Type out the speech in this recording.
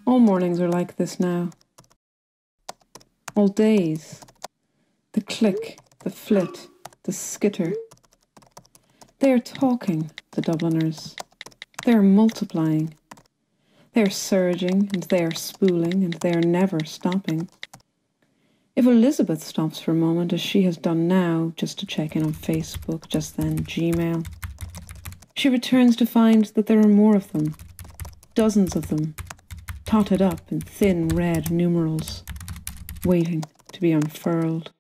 All mornings are like this now. All days. The click, the flit, the skitter. They are talking, the Dubliners. They are multiplying. They are surging, and they are spooling, and they are never stopping. If Elizabeth stops for a moment, as she has done now, just to check in on Facebook, just then Gmail, she returns to find that there are more of them, dozens of them, totted up in thin red numerals, waiting to be unfurled.